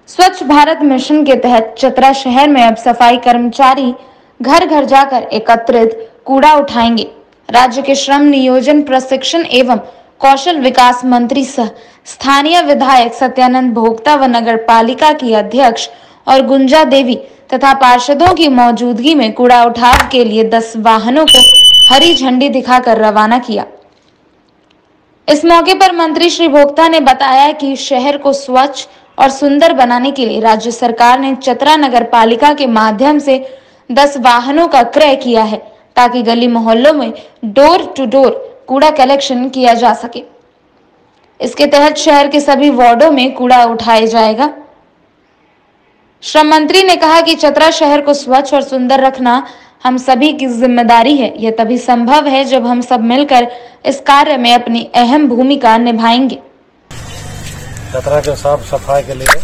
स्वच्छ भारत मिशन के तहत चतरा शहर में अब सफाई कर्मचारी घर घर जाकर एकत्रित कूड़ा उठाएंगे। राज्य के श्रम नियोजन प्रशिक्षण एवं कौशल विकास मंत्री सह स्थानीय विधायक सत्यानंद भोक्ता व नगर पालिका की अध्यक्ष और गुंजा देवी तथा पार्षदों की मौजूदगी में कूड़ा उठाव के लिए 10 वाहनों को हरी झंडी दिखाकर रवाना किया। इस मौके पर मंत्री श्री भोक्ता ने बताया कि शहर को स्वच्छ और सुंदर बनाने के लिए राज्य सरकार ने चतरा नगर पालिका के माध्यम से 10 वाहनों का क्रय किया है, ताकि गली मोहल्लों में डोर टू डोर कूड़ा कलेक्शन किया जा सके। इसके तहत शहर के सभी वार्डों में कूड़ा उठाया जाएगा। श्रम मंत्री ने कहा कि चतरा शहर को स्वच्छ और सुंदर रखना हम सभी की जिम्मेदारी है। यह तभी संभव है जब हम सब मिलकर इस कार्य में अपनी अहम भूमिका निभाएंगे। चतरा के साफ सफाई के लिए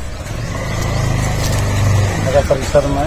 नगर परिषद में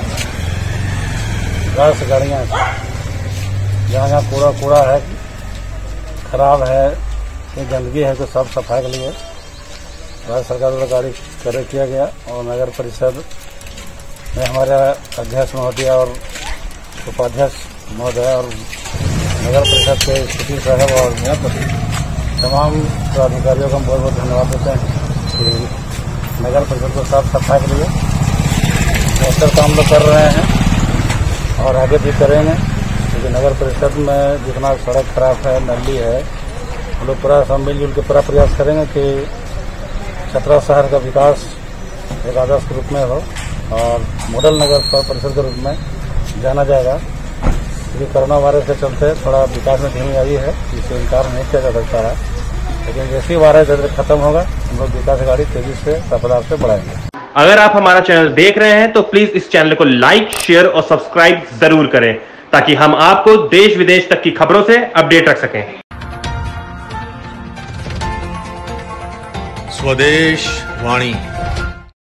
10 गाड़ियाँ, जहाँ कूड़ा है, खराब है, गंदगी है, तो साफ सफाई के लिए राज्य सरकार द्वारा गाड़ी क्रय किया गया। और नगर परिषद में हमारे अध्यक्ष महोदय और उपाध्यक्ष महोदय और नगर परिषद के सचिव साहब और तमाम अधिकारियों का बहुत बहुत धन्यवाद देते हैं कि नगर परिषद को साफ सफाई के लिए बेहतर काम लोग कर रहे हैं और आगे भी करेंगे, क्योंकि नगर परिषद में जितना सड़क खराब है, नली है, हम लोग पूरा सब मिलजुल के पूरा प्रयास करेंगे कि चतरा शहर का विकास एक आदर्श के रूप में हो और मॉडल नगर परिषद के रूप में जाना जाएगा। क्योंकि कोरोना वायरस के चलते थोड़ा विकास में धीमी आई है, इससे इनकार नहीं किया जा सकता है, लेकिन जैसे वायरस खत्म होगा हम लोग विकास गाड़ी तेजी से रफ्तार से बढ़ाएंगे। अगर आप हमारा चैनल देख रहे हैं तो प्लीज इस चैनल को लाइक, शेयर और सब्सक्राइब जरूर करें, ताकि हम आपको देश विदेश तक की खबरों से अपडेट रख सकें। स्वदेश वाणी।